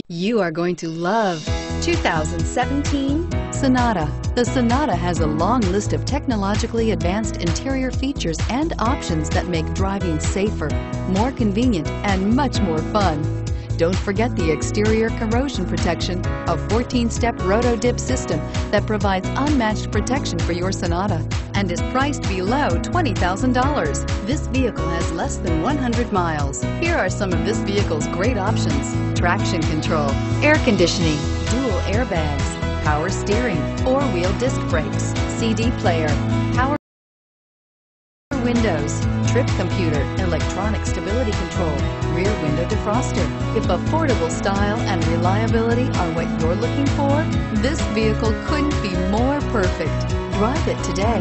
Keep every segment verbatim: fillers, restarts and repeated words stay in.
You are going to love two thousand seventeen Sonata. The Sonata has a long list of technologically advanced interior features and options that make driving safer, more convenient, and much more fun. Don't forget the exterior corrosion protection, a fourteen-step roto-dip system that provides unmatched protection for your Sonata and is priced below twenty thousand dollars. This vehicle has less than one hundred miles. Here are some of this vehicle's great options: traction control, air conditioning, dual airbags, power steering, four-wheel disc brakes, C D player, power windows, trip computer, electronic stability control, rear window defroster. If affordable style and reliability are what you're looking for, this vehicle couldn't be more perfect. Drive it today.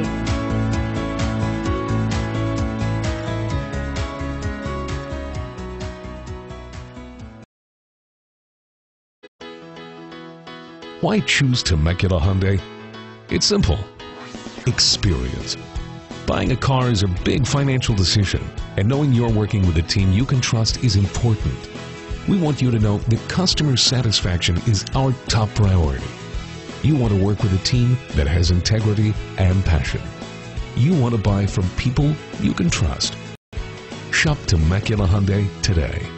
Why choose Temecula Hyundai? It's simple. Experience. Buying a car is a big financial decision, and knowing you're working with a team you can trust is important. We want you to know that customer satisfaction is our top priority. You want to work with a team that has integrity and passion. You want to buy from people you can trust. Shop Temecula Hyundai today.